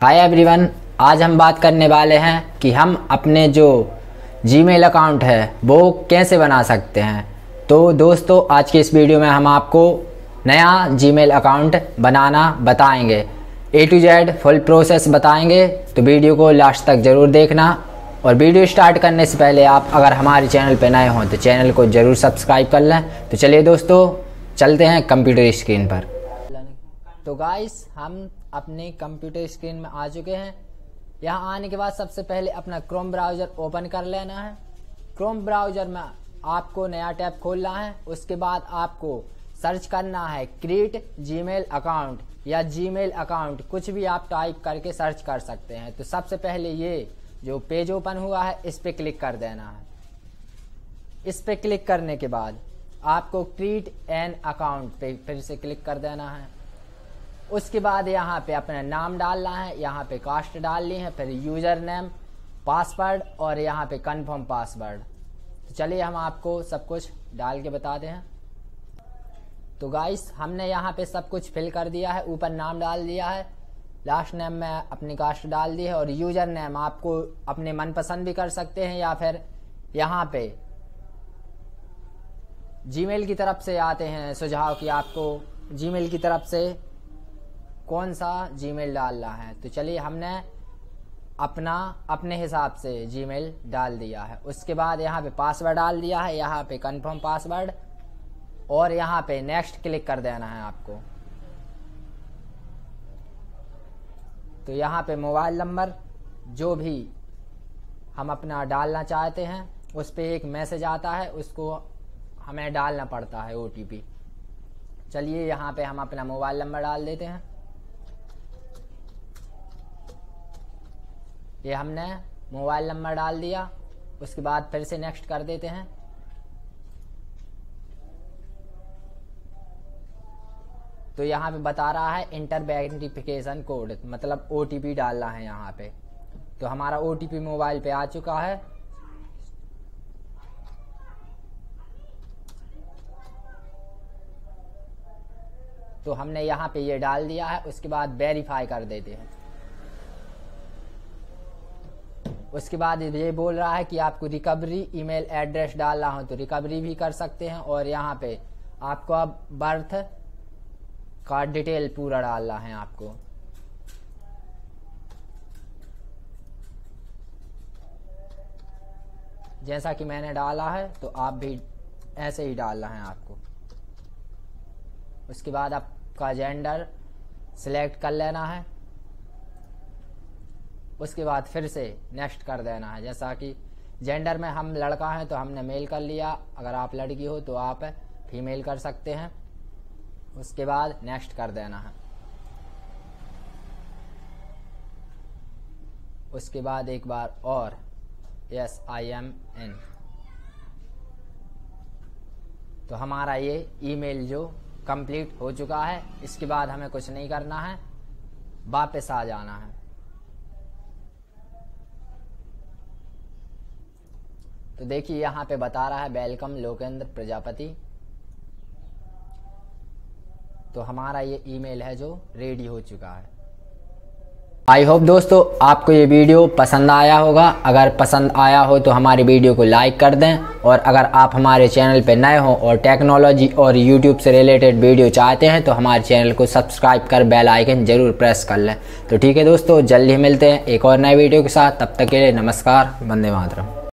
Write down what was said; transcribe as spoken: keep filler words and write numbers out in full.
Hi everyone, आज हम बात करने वाले हैं कि हम अपने जो जीमेल अकाउंट है वो कैसे बना सकते हैं। तो दोस्तों, आज की इस वीडियो में हम आपको नया जीमेल अकाउंट बनाना बताएंगे। A to Z full process बताएंगे, तो वीडियो को लास्ट तक ज़रूर देखना। और वीडियो स्टार्ट करने से पहले आप अगर हमारे चैनल पर नए हों तो चैनल को ज़रूर सब्सक्राइब कर लें। तो चलिए दोस्तों, चलते हैं कंप्यूटर स्क्रीन पर। तो गाइस, हम अपने कंप्यूटर स्क्रीन में आ चुके हैं। यहाँ आने के बाद सबसे पहले अपना क्रोम ब्राउज़र ओपन कर लेना है। क्रोम ब्राउज़र में आपको नया टैब खोलना है। उसके बाद आपको सर्च करना है क्रिएट जीमेल अकाउंट या जीमेल अकाउंट, कुछ भी आप टाइप करके सर्च कर सकते हैं। तो सबसे पहले ये जो पेज ओपन हुआ है इस पर क्लिक कर देना है। इस पर क्लिक करने के बाद आपको क्रिएट एन अकाउंट पे फिर से क्लिक कर देना है। उसके बाद यहाँ पे अपना नाम डालना है, यहाँ पे कास्ट डालनी है, फिर यूज़र नेम, पासवर्ड और यहाँ पे कंफर्म पासवर्ड। तो चलिए हम आपको सब कुछ डाल के बताते हैं। तो गाइस, हमने यहाँ पे सब कुछ फिल कर दिया है। ऊपर नाम डाल दिया है, लास्ट नेम में अपनी कास्ट डाल दी है और यूज़र नेम आपको अपने मनपसंद भी कर सकते हैं या फिर यहाँ पे जीमेल की तरफ से आते हैं सुझाव कि आपको जीमेल की तरफ से कौन सा जीमेल डालना है। तो चलिए हमने अपना अपने हिसाब से जीमेल डाल दिया है। उसके बाद यहाँ पे पासवर्ड डाल दिया है, यहाँ पे कंफर्म पासवर्ड और यहाँ पे नेक्स्ट क्लिक कर देना है आपको। तो यहाँ पे मोबाइल नंबर जो भी हम अपना डालना चाहते हैं उस पर एक मैसेज आता है, उसको हमें डालना पड़ता है ओ टी पी। चलिए यहाँ पे हम अपना मोबाइल नंबर डाल देते हैं। ये हमने मोबाइल नंबर डाल दिया। उसके बाद फिर से नेक्स्ट कर देते हैं। तो यहाँ पे बता रहा है इंटर वेरिफिकेशन कोड, मतलब ओ टी पी डालना है यहाँ पे। तो हमारा ओ टी पी मोबाइल पे आ चुका है। तो हमने यहाँ पे ये डाल दिया है। उसके बाद वेरीफाई कर देते हैं। उसके बाद ये बोल रहा है कि आपको रिकवरी ईमेल एड्रेस डालना हो तो रिकवरी भी कर सकते हैं। और यहाँ पे आपको अब बर्थ का डिटेल पूरा डालना है आपको। जैसा कि मैंने डाला है तो आप भी ऐसे ही डालना है आपको। उसके बाद आपका जेंडर सिलेक्ट कर लेना है। उसके बाद फिर से नेक्स्ट कर देना है। जैसा कि जेंडर में हम लड़का हैं तो हमने मेल कर लिया, अगर आप लड़की हो तो आप फीमेल कर सकते हैं। उसके बाद नेक्स्ट कर देना है। उसके बाद एक बार और यस आई एम इन। तो हमारा ये ईमेल जो कंप्लीट हो चुका है। इसके बाद हमें कुछ नहीं करना है, वापस आ जाना है। तो देखिए यहाँ पे बता रहा है वेलकम लोकेंद्र प्रजापति। तो हमारा ये ईमेल है जो रेडी हो चुका है। आई होप दोस्तों आपको ये वीडियो पसंद आया होगा। अगर पसंद आया हो तो हमारी वीडियो को लाइक कर दें। और अगर आप हमारे चैनल पे नए हो और टेक्नोलॉजी और यूट्यूब से रिलेटेड वीडियो चाहते हैं तो हमारे चैनल को सब्सक्राइब कर बेल आइकन जरूर प्रेस कर लें। तो ठीक है दोस्तों, जल्दी मिलते हैं एक और नए वीडियो के साथ। तब तक के लिए नमस्कार, वंदे मातरम।